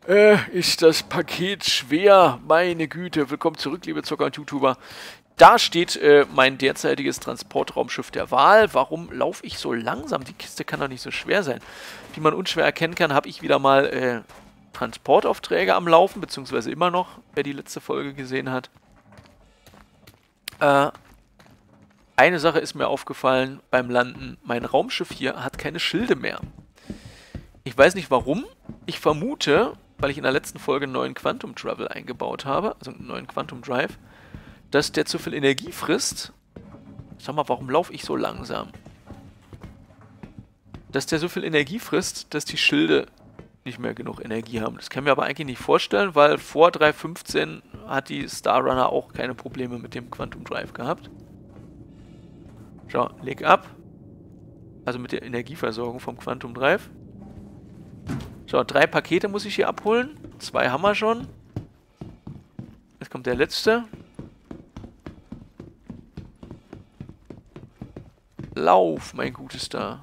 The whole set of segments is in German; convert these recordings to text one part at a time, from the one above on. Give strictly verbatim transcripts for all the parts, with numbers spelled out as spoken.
Äh, ist das Paket schwer? Meine Güte. Willkommen zurück, liebe Zocker und YouTuber. Da steht äh, mein derzeitiges Transportraumschiff der Wahl. Warum laufe ich so langsam? Die Kiste kann doch nicht so schwer sein. Wie man unschwer erkennen kann, habe ich wieder mal äh, Transportaufträge am Laufen, beziehungsweise immer noch, wer die letzte Folge gesehen hat. Äh, eine Sache ist mir aufgefallen beim Landen. Mein Raumschiff hier hat keine Schilde mehr. Ich weiß nicht warum. Ich vermute, weil ich in der letzten Folge einen neuen Quantum Travel eingebaut habe, also einen neuen Quantum Drive, dass der zu viel Energie frisst. Sag mal, warum laufe ich so langsam? Dass der so viel Energie frisst, dass die Schilde nicht mehr genug Energie haben. Das kann ich mir aber eigentlich nicht vorstellen, weil vor drei Punkt fünfzehn hat die Star Runner auch keine Probleme mit dem Quantum Drive gehabt. Schau, leg ab. Also mit der Energieversorgung vom Quantum Drive. So, drei Pakete muss ich hier abholen. Zwei haben wir schon. Jetzt kommt der letzte. Lauf, mein gutes da.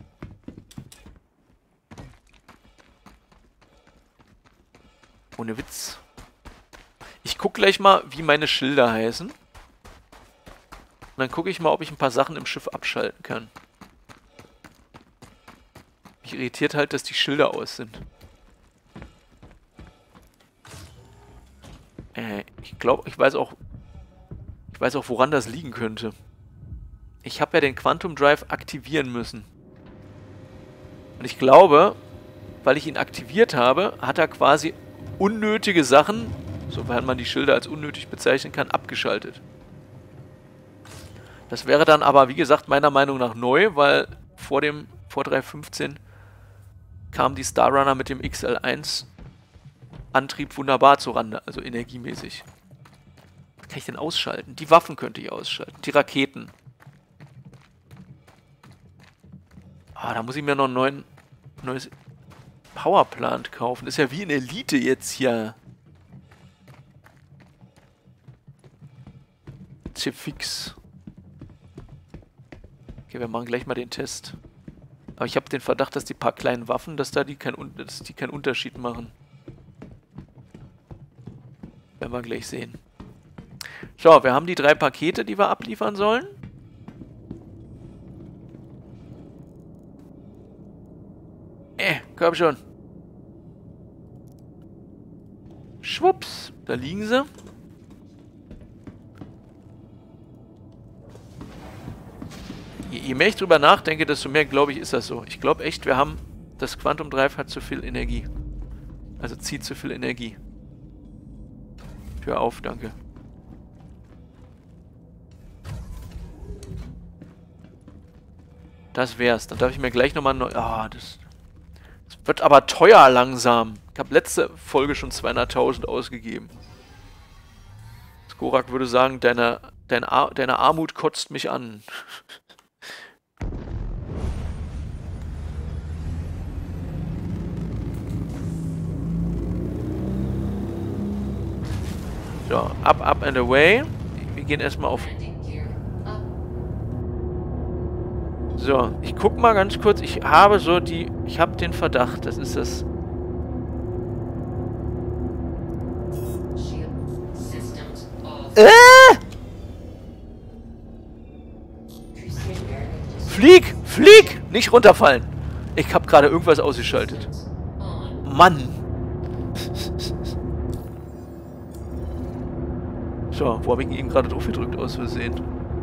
Ohne Witz. Ich gucke gleich mal, wie meine Schilder heißen. Und dann gucke ich mal, ob ich ein paar Sachen im Schiff abschalten kann. Mich irritiert halt, dass die Schilder aus sind. Äh, ich glaube, ich weiß auch, ich weiß auch, woran das liegen könnte. Ich habe ja den Quantum Drive aktivieren müssen. Und ich glaube, weil ich ihn aktiviert habe, hat er quasi unnötige Sachen, sofern man die Schilder als unnötig bezeichnen kann, abgeschaltet. Das wäre dann aber, wie gesagt, meiner Meinung nach neu, weil vor dem, vor drei Punkt fünfzehn kam die Star Runner mit dem X L eins Antrieb wunderbar zurande, also energiemäßig. Was kann ich denn ausschalten? Die Waffen könnte ich ausschalten, die Raketen. Ah, da muss ich mir noch ein neuen, neues Powerplant kaufen. Das ist ja wie in Elite jetzt hier. Chip fix. Okay, wir machen gleich mal den Test. Aber ich habe den Verdacht, dass die paar kleinen Waffen, dass da die, kein, dass die keinen Unterschied machen. Werden wir gleich sehen. So, wir haben die drei Pakete, die wir abliefern sollen. Äh, komm schon. Schwupps, da liegen sie. Je, je mehr ich drüber nachdenke, desto mehr glaube ich, ist das so. Ich glaube echt, wir haben, das Quantum Drive hat zu viel Energie. Also zieht zu viel Energie. Tür auf, danke. Das wär's. Dann darf ich mir gleich nochmal neu... Ah, das... Das wird aber teuer langsam. Ich habe letzte Folge schon zweihunderttausend ausgegeben. Skorak würde sagen, deine, deine, Ar deine Armut kotzt mich an. So, up, up and away. Wir gehen erstmal auf... So, ich guck mal ganz kurz. Ich habe so die... Ich habe den Verdacht, das ist das... Äh! Flieg! Flieg! Nicht runterfallen! Ich habe gerade irgendwas ausgeschaltet. Mann! So, wo habe ich ihn gerade drauf gedrückt aus Versehen?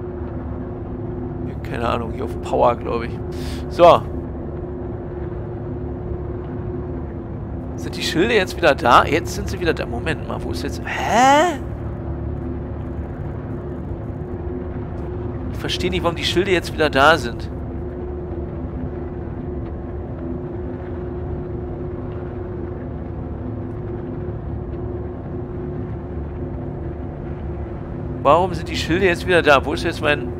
Keine Ahnung, hier auf Power, glaube ich. So. Sind die Schilde jetzt wieder da? Jetzt sind sie wieder da. Moment mal, wo ist jetzt... Hä? Ich verstehe nicht, warum die Schilde jetzt wieder da sind. Warum sind die Schilde jetzt wieder da? Wo ist jetzt mein...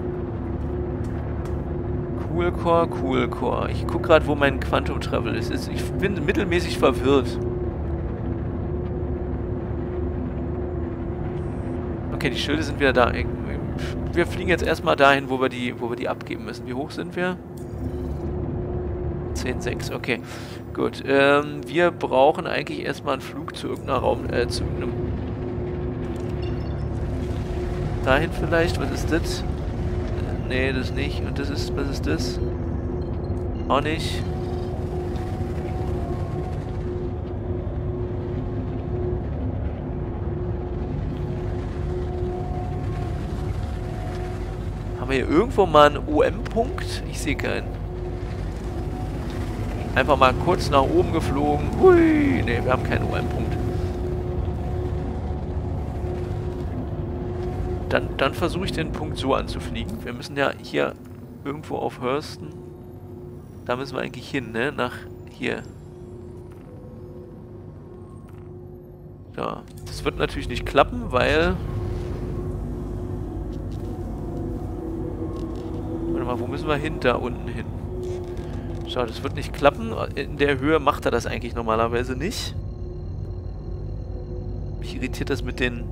Cool Core, Cool Core. Ich gucke gerade, wo mein Quantum Travel ist. Ich bin mittelmäßig verwirrt. Okay, die Schilde sind wieder da. Wir fliegen jetzt erstmal dahin, wo wir die, wo wir die abgeben müssen. Wie hoch sind wir? zehn sechs, okay. Gut, ähm, wir brauchen eigentlich erstmal einen Flug zu irgendeiner Raum, äh, zu irgendeinem... Dahin vielleicht, was ist das? Äh, nee, das nicht. Und das ist, was ist das? Auch nicht. Haben wir hier irgendwo mal einen O M-Punkt? Ich sehe keinen. Einfach mal kurz nach oben geflogen. Hui! Ne, wir haben keinen O M-Punkt. Dann, dann versuche ich den Punkt so anzufliegen. Wir müssen ja hier irgendwo auf Hurston. Da müssen wir eigentlich hin, ne? Nach hier. Ja, das wird natürlich nicht klappen, weil... Warte mal, wo müssen wir hin? Da unten hin. Schau, das wird nicht klappen. In der Höhe macht er das eigentlich normalerweise nicht. Mich irritiert das mit den...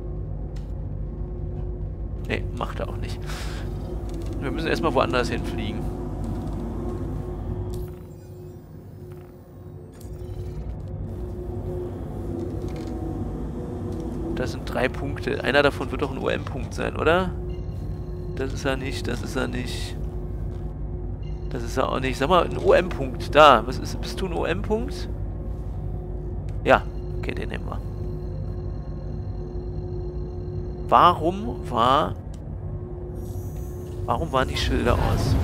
Ne, macht er auch nicht. Wir müssen erstmal woanders hinfliegen. Das sind drei Punkte. Einer davon wird doch ein O M-Punkt sein, oder? Das ist er nicht, das ist er nicht. Das ist er auch nicht. Sag mal, ein O M-Punkt. Da. Was ist, bist du ein O M-Punkt? Ja. Okay, den nehmen wir. Warum war... Warum waren die Schilder aus?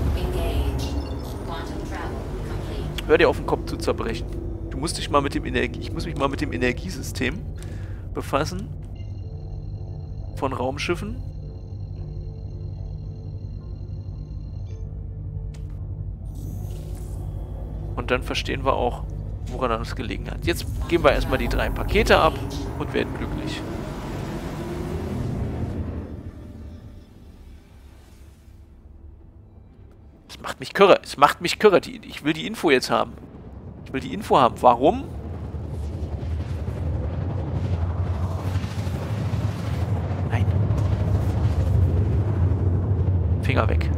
Hör dir auf den Kopf zu zerbrechen. Du musst dich mal mit dem Energie... Ich muss mich mal mit dem Energiesystem befassen. Von Raumschiffen. Und dann verstehen wir auch, woran das gelegen hat. Jetzt geben wir erstmal die drei Pakete ab und werden glücklich. Es macht mich kirre. Es macht mich kirre. Die, ich will die Info jetzt haben. Ich will die Info haben. Warum? Nein. Finger weg.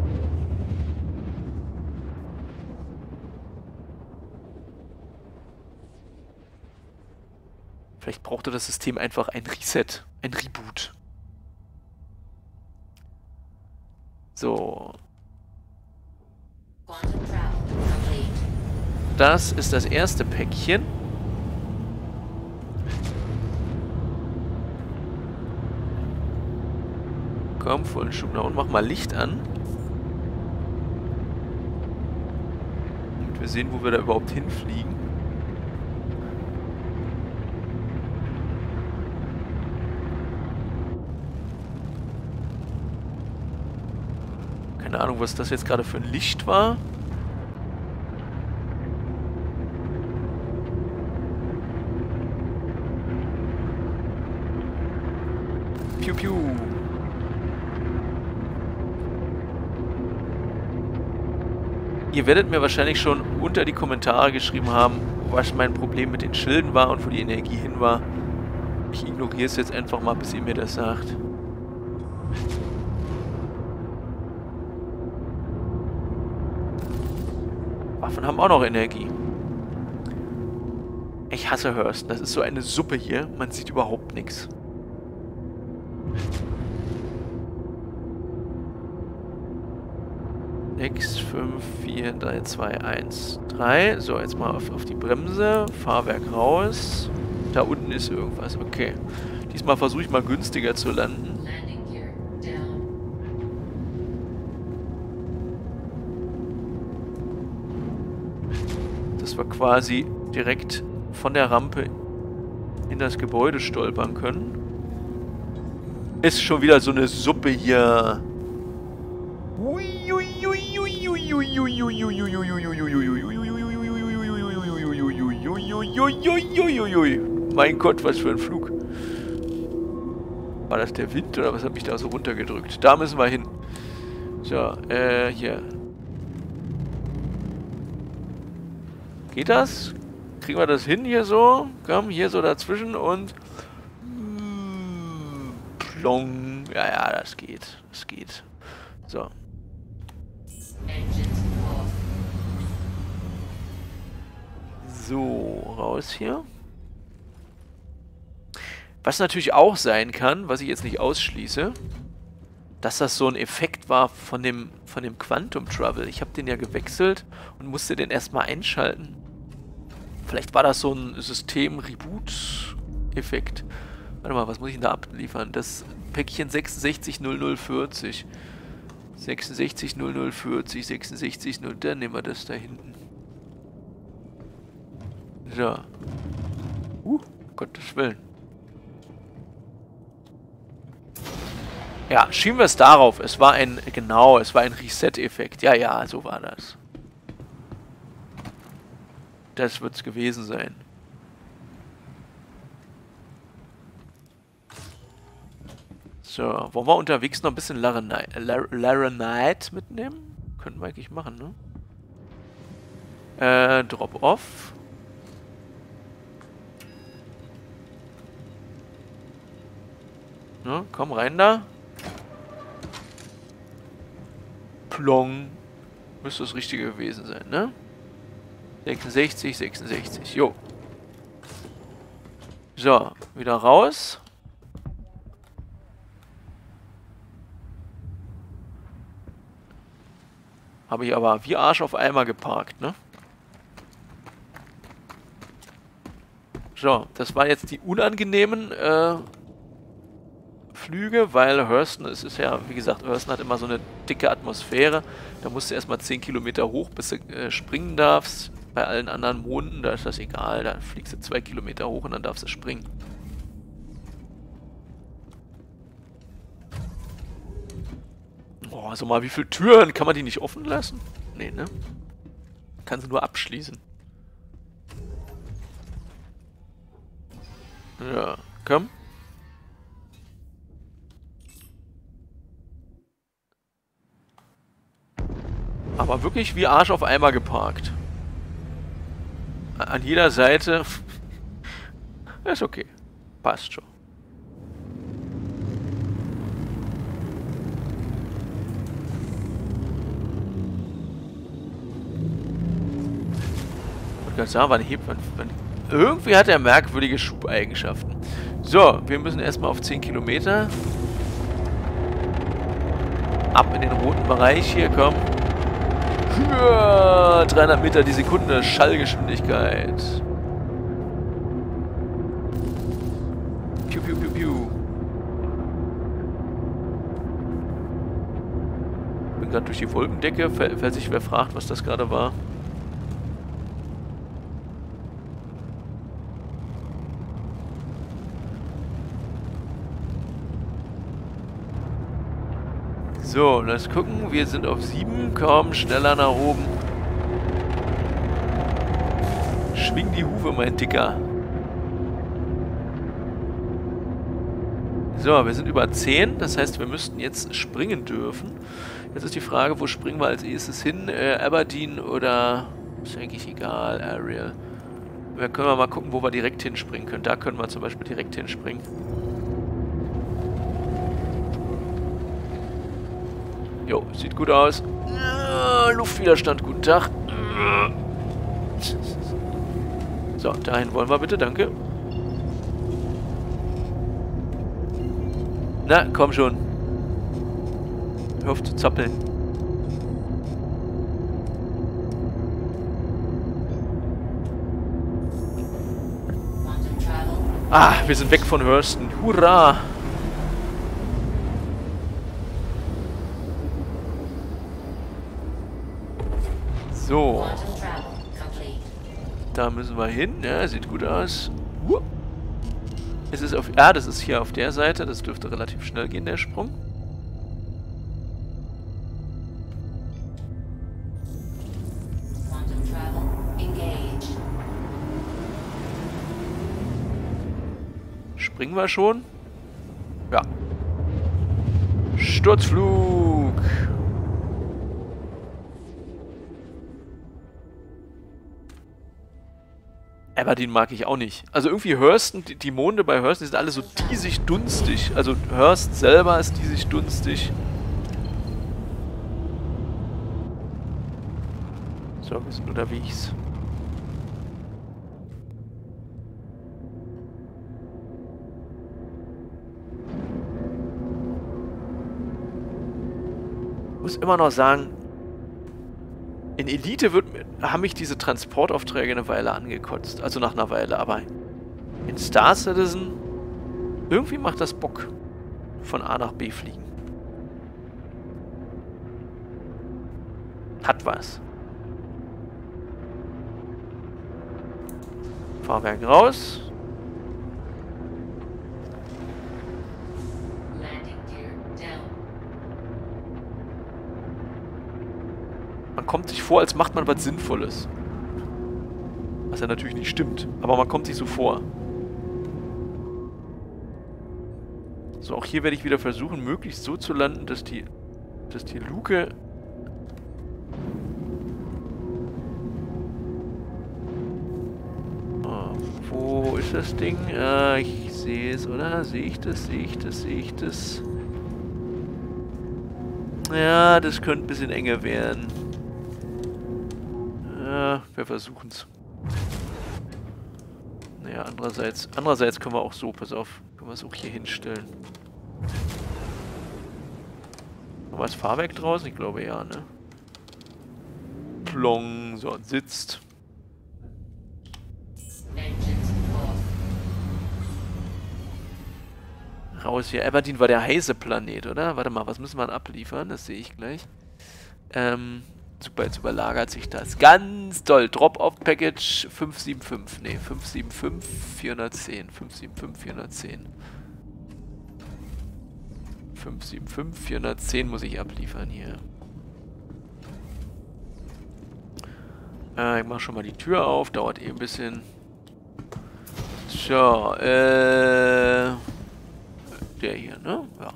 Vielleicht brauchte das System einfach ein Reset, ein Reboot. So. Das ist das erste Päckchen. Komm, vollen Schub nach unten. Mach mal Licht an. Damit wir sehen, wo wir da überhaupt hinfliegen. Keine Ahnung, was das jetzt gerade für ein Licht war. Piu, piu. Ihr werdet mir wahrscheinlich schon unter die Kommentare geschrieben haben, was mein Problem mit den Schilden war und wo die Energie hin war. Ich ignoriere es jetzt einfach mal, bis ihr mir das sagt. Waffen haben auch noch Energie. Ich hasse Hurston. Das ist so eine Suppe hier. Man sieht überhaupt nichts. sechs, fünf, vier, drei, zwei, eins, drei. So, jetzt mal auf, auf die Bremse. Fahrwerk raus. Da unten ist irgendwas. Okay. Diesmal versuche ich mal günstiger zu landen. Dass wir quasi direkt von der Rampe in das Gebäude stolpern können. Ist schon wieder so eine Suppe hier. Mein Gott, was für ein Flug. War das der Wind oder was hat mich da so runtergedrückt? Da müssen wir hin. So, äh, hier. Geht das? Kriegen wir das hin hier so? Komm, hier so dazwischen und... Plong. Ja, ja, das geht. Das geht. So. So, raus hier. Was natürlich auch sein kann, was ich jetzt nicht ausschließe, dass das so ein Effekt war von dem, von dem Quantum Travel. Ich habe den ja gewechselt und musste den erstmal einschalten. Vielleicht war das so ein System-Reboot-Effekt. Warte mal, was muss ich denn da abliefern? Das Päckchen sechsundsechzig null null vierzig. sechsundsechzig null null vierzig, sechsundsechzig null. Dann nehmen wir das da hinten. So. Uh, Gottes Willen. Ja, schieben wir es darauf. Es war ein, genau, es war ein Reset-Effekt. Ja, ja, so war das. Das wird es gewesen sein. So, wollen wir unterwegs noch ein bisschen Laranite mitnehmen? Könnten wir eigentlich machen, ne? Äh, Drop-Off. Ne, komm rein da. Plong. Müsste das Richtige gewesen sein, ne? sechsundsechzig, sechsundsechzig, jo. So, wieder raus. Habe ich aber wie Arsch auf Eimer geparkt, ne? So, das waren jetzt die unangenehmen äh, Flüge, weil Hurston, es ist ja, wie gesagt, Hurston hat immer so eine dicke Atmosphäre. Da musst du erstmal zehn Kilometer hoch, bis du äh, springen darfst. Bei allen anderen Monden, da ist das egal. Da fliegst du zwei Kilometer hoch und dann darfst du springen. Oh, sag mal, wie viele Türen? Kann man die nicht offen lassen? Nee, ne? Kann sie nur abschließen. Ja, komm. Aber wirklich wie Arsch auf Eimer geparkt. An jeder Seite. Ist okay. Passt schon. Ich kann sagen, wann hebt man. Irgendwie hat er merkwürdige Schubeigenschaften. So, wir müssen erstmal auf zehn Kilometer. Ab in den roten Bereich hier, komm. dreihundert Meter die Sekunde, Schallgeschwindigkeit. Piu, piu, piu, piu. Bin gerade durch die Wolkendecke, falls sich wer fragt, was das gerade war. So, lass gucken. Wir sind auf sieben. Komm, schneller nach oben. Schwing die Hufe, mein Dicker. So, wir sind über zehn. Das heißt, wir müssten jetzt springen dürfen. Jetzt ist die Frage, wo springen wir als erstes hin? Äh, Aberdeen oder... Ist eigentlich egal, Ariel. Wir können mal gucken, wo wir direkt hinspringen können. Da können wir zum Beispiel direkt hinspringen. Jo, sieht gut aus. Äh, Luftwiderstand, guten Tag. So, dahin wollen wir bitte, danke. Na, komm schon. Hör auf zu zappeln. Ah, wir sind weg von Hurston. Hurra! So. Da müssen wir hin. Ja, sieht gut aus. Uh. Es ist auf... Ah, das ist hier auf der Seite. Das dürfte relativ schnell gehen, der Sprung. Springen wir schon? Ja. Sturzflug! Aberdeen mag ich auch nicht. Also irgendwie Hurston, die, die Monde bei Hurston, die sind alle so diesig dunstig. Also Hurst selber ist diesig dunstig. So, wir sind unterwegs. muss immer noch sagen, in Elite wird, haben mich diese Transportaufträge eine Weile angekotzt. Also nach einer Weile, aber in Star Citizen irgendwie macht das Bock. Von A nach B fliegen. Hat was. Fahrwerk raus. Man kommt sich vor, als macht man was Sinnvolles. Was ja natürlich nicht stimmt. Aber man kommt sich so vor. So, auch hier werde ich wieder versuchen, möglichst so zu landen, dass die, dass die Luke... Oh, wo ist das Ding? Ah, ich sehe es, oder? Sehe ich das? Sehe ich das? Sehe ich das? Ja, das könnte ein bisschen enger werden. Ja, wir versuchen es. Naja, andererseits, andererseits können wir auch so, pass auf, können wir es auch hier hinstellen. Haben wir das Fahrwerk draußen? Ich glaube ja, ne? Plong, so, sitzt. Raus hier. Aberdeen war der heiße Planet, oder? Warte mal, was müssen wir abliefern? Das sehe ich gleich. Ähm... Super, jetzt überlagert sich das. Ganz toll. Drop-Off-Package fünf sieben fünf. Ne, fünf sieben fünf, vierhundertzehn. fünf sieben fünf, vierhundertzehn. fünf sieben fünf, vierhundertzehn muss ich abliefern hier. Äh, ich mach schon mal die Tür auf. Dauert eh ein bisschen. So, äh... der hier, ne? Ja.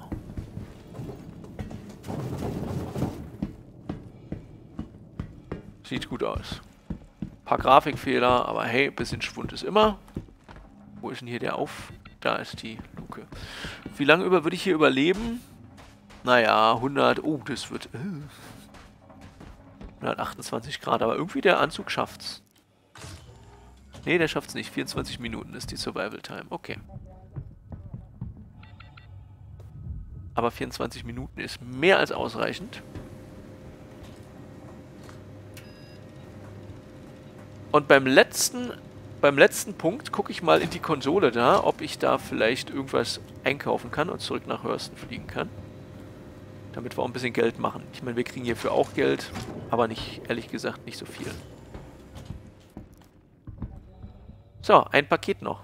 Sieht gut aus. Ein paar Grafikfehler, aber hey, ein bisschen Schwund ist immer. Wo ist denn hier der Auf? Da ist die Luke. Wie lange über würde ich hier überleben? Naja, hundert. Oh, das wird... Äh, hundertachtundzwanzig Grad, aber irgendwie der Anzug schafft's. Nee, der schafft's nicht. vierundzwanzig Minuten ist die Survival Time. Okay. Aber vierundzwanzig Minuten ist mehr als ausreichend. Und beim letzten, beim letzten Punkt gucke ich mal in die Konsole da, ob ich da vielleicht irgendwas einkaufen kann und zurück nach Hurston fliegen kann. Damit wir auch ein bisschen Geld machen. Ich meine, wir kriegen hierfür auch Geld, aber nicht, ehrlich gesagt, nicht so viel. So, ein Paket noch.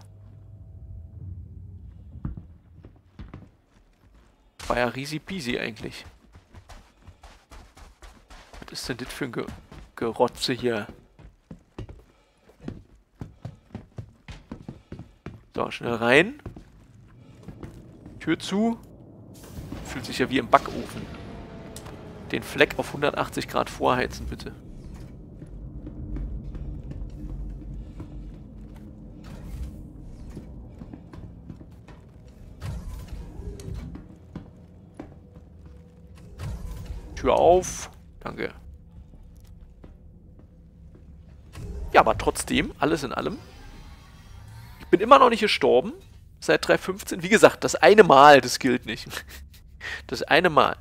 War ja riesig peasy eigentlich. Was ist denn das für ein Ge Gerotze hier? So, schnell rein. Tür zu. Fühlt sich ja wie im Backofen. Den Fleck auf hundertachtzig Grad vorheizen, bitte. Tür auf. Danke. Ja, aber trotzdem, alles in allem. Ich bin immer noch nicht gestorben. Seit drei fünfzehn. Wie gesagt, das eine Mal, das gilt nicht. Das eine Mal.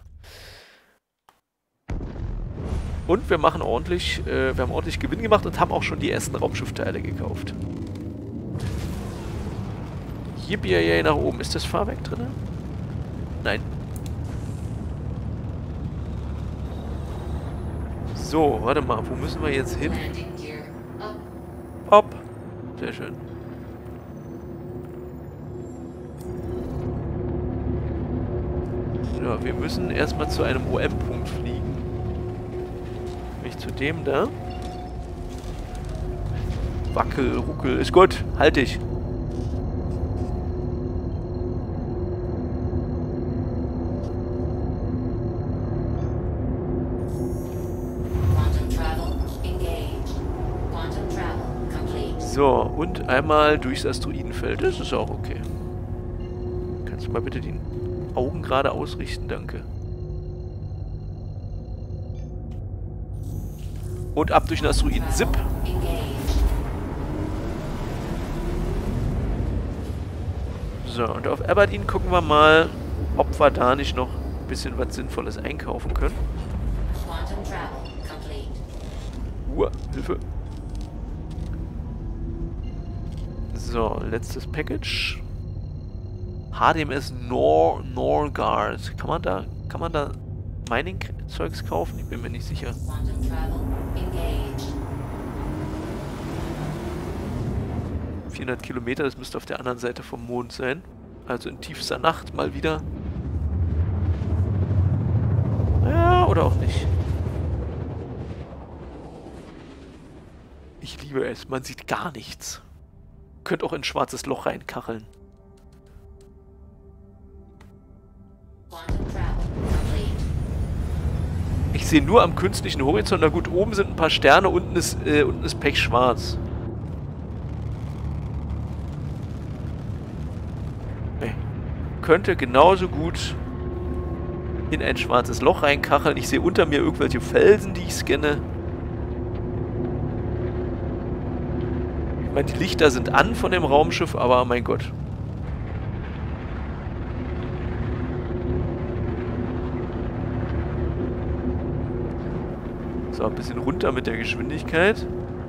Und wir machen ordentlich, äh, wir haben ordentlich Gewinn gemacht und haben auch schon die ersten Raumschiffteile gekauft. Yippie nach oben. Ist das Fahrwerk drin? Nein. So, warte mal, wo müssen wir jetzt hin? Hopp. Sehr schön. Ja, wir müssen erstmal zu einem O M-Punkt fliegen. Nämlich zu dem da. Wackel, ruckel. Ist gut. Halt dich. So, und einmal durchs Asteroidenfeld. Das ist auch okay. Kannst du mal bitte die Augen gerade ausrichten, danke. Und ab durch den Asteroiden. Zip. So, und auf Aberdeen gucken wir mal, ob wir da nicht noch ein bisschen was Sinnvolles einkaufen können. Uhr. Hilfe. So, letztes Package. H D M S Nor Norgard. Kann man da, kann man da Mining-Zeugs kaufen? Ich bin mir nicht sicher. vierhundert Kilometer, das müsste auf der anderen Seite vom Mond sein. Also in tiefster Nacht mal wieder. Ja, oder auch nicht. Ich liebe es, man sieht gar nichts. Könnt auch in ein schwarzes Loch reinkacheln. Ich sehe nur am künstlichen Horizont, na gut, oben sind ein paar Sterne, unten ist, äh, unten ist pechschwarz. Nee. Könnte genauso gut in ein schwarzes Loch reinkacheln. Ich sehe unter mir irgendwelche Felsen, die ich scanne. Ich meine, die Lichter sind an von dem Raumschiff, aber mein Gott. So, ein bisschen runter mit der Geschwindigkeit.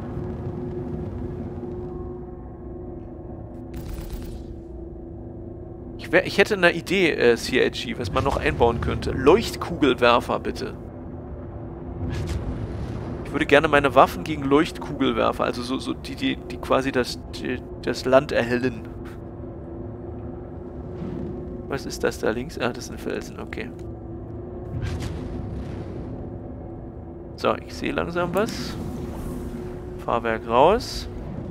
Ich, wär, ich hätte eine Idee, äh, C H G, was man noch einbauen könnte. Leuchtkugelwerfer, bitte. Ich würde gerne meine Waffen gegen Leuchtkugelwerfer, also so, so die, die, die quasi das, die, das Land erhellen. Was ist das da links? Ah, das sind Felsen, okay. So, ich sehe langsam was. Fahrwerk raus.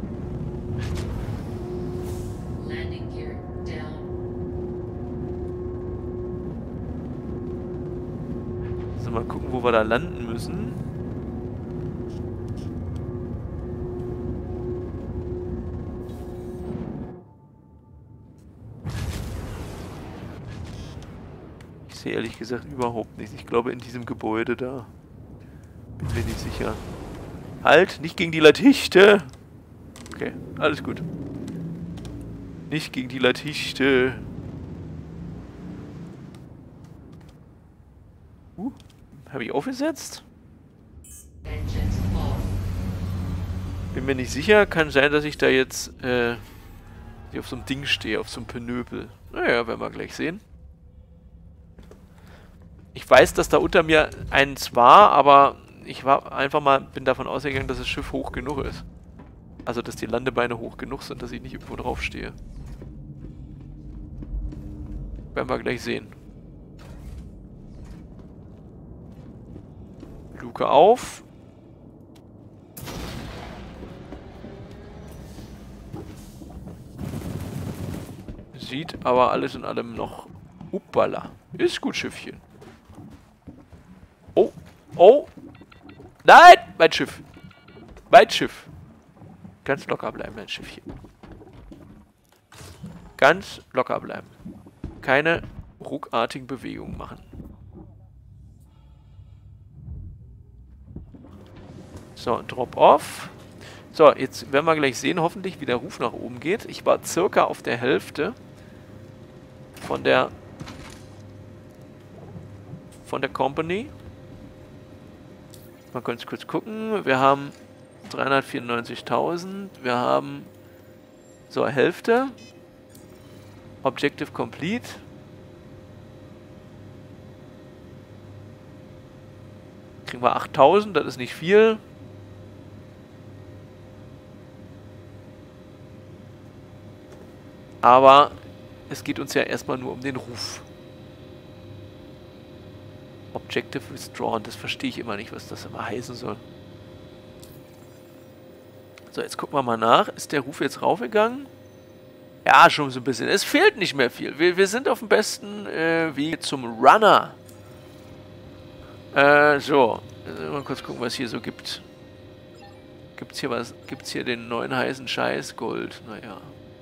Also mal gucken, wo wir da landen müssen. Ich sehe ehrlich gesagt überhaupt nichts. Ich glaube in diesem Gebäude da. Bin mir nicht sicher. Halt, nicht gegen die Latichte. Okay, alles gut. Nicht gegen die Latichte. Uh, habe ich aufgesetzt? Bin mir nicht sicher. Kann sein, dass ich da jetzt äh, auf so einem Ding stehe, auf so einem Penöpel. Naja, werden wir gleich sehen. Ich weiß, dass da unter mir eins war, aber ich war einfach mal, bin davon ausgegangen, dass das Schiff hoch genug ist. Also, dass die Landebeine hoch genug sind, dass ich nicht irgendwo drauf stehe. Werden wir gleich sehen. Luke auf. Sieht aber alles in allem noch... Uppala. Ist gut, Schiffchen. Oh. Oh. Nein! Mein Schiff. Mein Schiff. Ganz locker bleiben, mein Schiffchen. Ganz locker bleiben. Keine ruckartigen Bewegungen machen. So, Drop-Off. So, jetzt werden wir gleich sehen, hoffentlich, wie der Ruf nach oben geht. Ich war circa auf der Hälfte von der von der Company. Mal ganz kurz gucken. Wir haben dreihundertvierundneunzigtausend. Wir haben so Hälfte. Objective complete. Kriegen wir achttausend, das ist nicht viel. Aber es geht uns ja erstmal nur um den Ruf. Objective withdrawn, das verstehe ich immer nicht, was das immer heißen soll. So, jetzt gucken wir mal nach. Ist der Ruf jetzt raufgegangen? Ja, schon so ein bisschen. Es fehlt nicht mehr viel. Wir, wir sind auf dem besten äh, Weg zum Runner. Äh, so. Also mal kurz gucken, was hier so gibt. Gibt's hier was? Gibt's hier den neuen heißen Scheiß? Gold. Naja.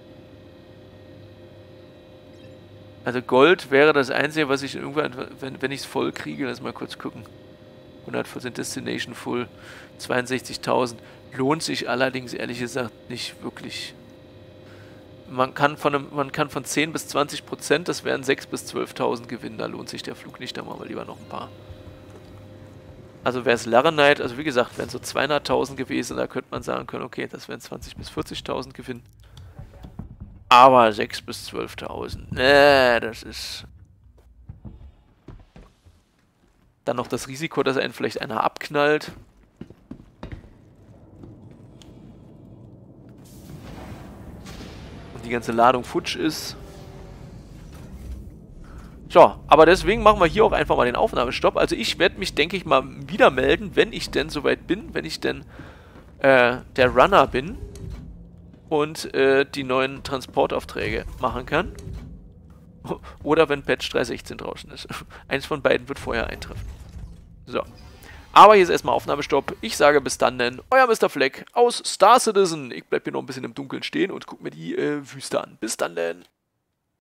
Also Gold wäre das Einzige, was ich irgendwann, wenn, wenn ich es voll kriege, lass mal kurz gucken. hundertvierzehn Destination Full, zweiundsechzigtausend. Lohnt sich allerdings ehrlich gesagt nicht wirklich. Man kann von, einem, man kann von zehn bis zwanzig Prozent, das wären sechstausend bis zwölftausend Gewinn, da lohnt sich der Flug nicht, da machen wir lieber noch ein paar. Also wäre es Laranite, also wie gesagt, wären so zweihunderttausend gewesen, da könnte man sagen können, okay, das wären zwanzigtausend bis vierzigtausend Gewinn. Aber sechstausend bis zwölftausend, ne, das ist... Dann noch das Risiko, dass einen vielleicht einer abknallt. Und die ganze Ladung futsch ist. So, aber deswegen machen wir hier auch einfach mal den Aufnahmestopp. Also ich werde mich, denke ich mal, wieder melden, wenn ich denn soweit bin, wenn ich denn äh, der Runner bin und äh, die neuen Transportaufträge machen kann. Oder wenn Patch drei Punkt sechzehn draußen ist. Eins von beiden wird vorher eintreffen. So. Aber hier ist erstmal Aufnahmestopp. Ich sage bis dann denn, euer Mister Fleck aus Star Citizen. Ich bleibe hier noch ein bisschen im Dunkeln stehen und gucke mir die äh, Wüste an. Bis dann denn.